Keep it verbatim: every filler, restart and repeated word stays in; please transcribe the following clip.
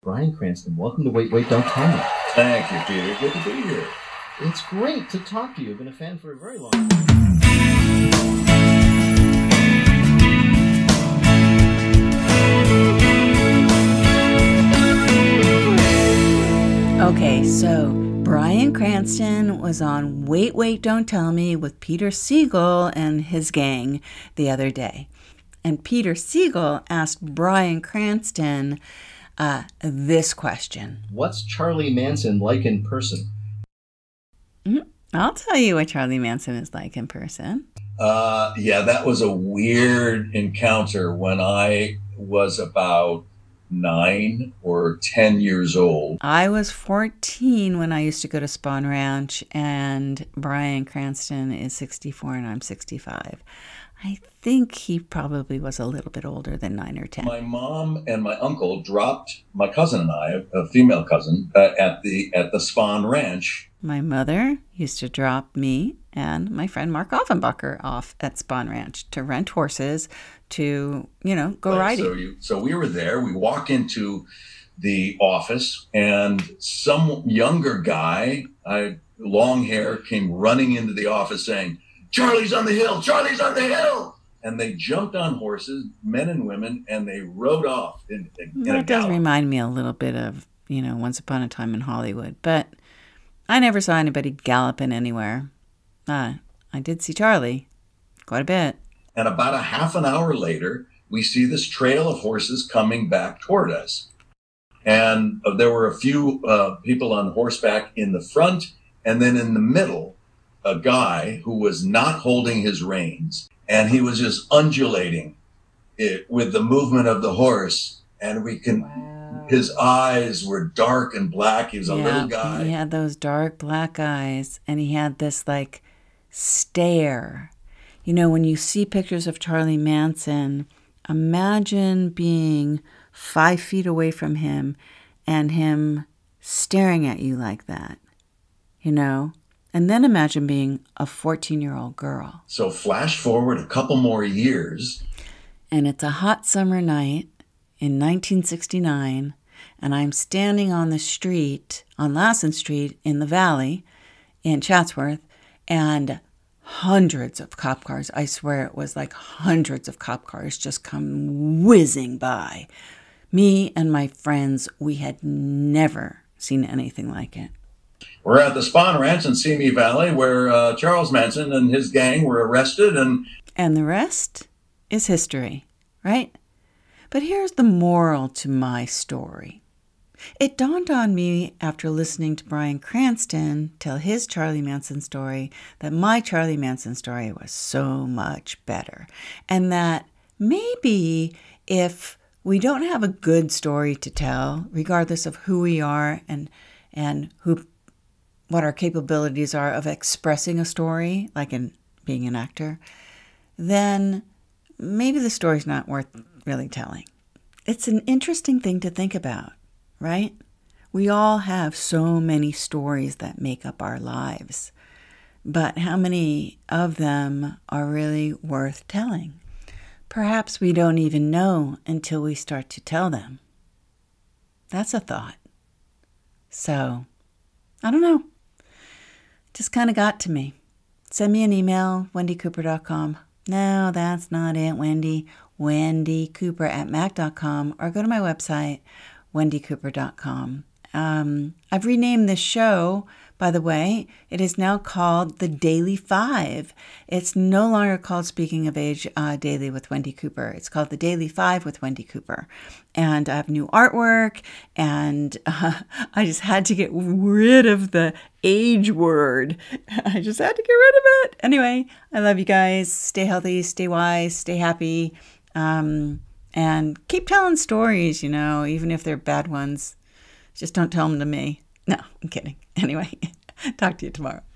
Brian Cranston, welcome to Wait, Wait, Don't Tell Me. Thank you, Peter. Good to be here. It's great to talk to you. I've been a fan for a very long time. Okay, so Brian Cranston was on Wait, Wait, Don't Tell Me with Peter Siegel and his gang the other day. And Peter Siegel asked Brian Cranston uh, this question. What's Charlie Manson like in person? Mm-hmm. I'll tell you what Charlie Manson is like in person. Uh, yeah, that was a weird encounter when I was about nine or ten years old. I was fourteen when I used to go to Spawn Ranch, and Brian Cranston is sixty-four and I'm sixty-five. I think he probably was a little bit older than nine or ten. My mom and my uncle dropped my cousin and I, a female cousin, uh, at the at the Spawn Ranch. My mother used to drop me and my friend Mark Offenbacher off at Spawn Ranch to rent horses to, you know, go Right, riding. So, you, so we were there. We walk into the office, and some younger guy, I, long hair, came running into the office saying, "Charlie's on the hill! Charlie's on the hill!" And they jumped on horses, men and women, and they rode off. In, in, in That a does gallop. remind me a little bit of, you know, Once Upon a Time in Hollywood. But I never saw anybody galloping anywhere. Uh, I did see Charlie quite a bit. And about a half an hour later, we see this trail of horses coming back toward us. And uh, there were a few uh, people on horseback in the front, and then in the middle, a guy who was not holding his reins, and he was just undulating it with the movement of the horse. And we can, wow. His eyes were dark and black. He was a yeah, little guy. He had those dark black eyes, and he had this like stare. You know, when you see pictures of Charlie Manson, imagine being five feet away from him and him staring at you like that, you know? And then imagine being a fourteen-year-old girl. So flash forward a couple more years. And it's a hot summer night in nineteen sixty-nine, and I'm standing on the street, on Lassen Street in the Valley in Chatsworth, and hundreds of cop cars, I swear it was like hundreds of cop cars just come whizzing by. Me and my friends, we had never seen anything like it. We're at the Spawn Ranch in Simi Valley where uh, Charles Manson and his gang were arrested. And And the rest is history, right? But here's the moral to my story. It dawned on me after listening to Brian Cranston tell his Charlie Manson story that my Charlie Manson story was so much better. And that maybe if we don't have a good story to tell, regardless of who we are and and who what our capabilities are of expressing a story, like in being an actor, then maybe the story's not worth really telling. It's an interesting thing to think about, right? We all have so many stories that make up our lives, but how many of them are really worth telling? Perhaps we don't even know until we start to tell them. That's a thought. So, I don't know. Just kind of got to me. Send me an email, wendy cooper dot com. No, that's not it, Wendy. wendy cooper at mac dot com, or go to my website, wendy cooper dot com. Um, I've renamed this show, by the way. It is now called The Daily Five. It's no longer called Speaking of Age uh, Daily with Wendy Cooper. It's called The Daily Five with Wendy Cooper. And I have new artwork, and uh, I just had to get rid of the age word. I just had to get rid of it. Anyway, I love you guys. Stay healthy, stay wise, stay happy, um, and keep telling stories, you know, even if they're bad ones. Just don't tell them to me. No, I'm kidding. Anyway, talk to you tomorrow.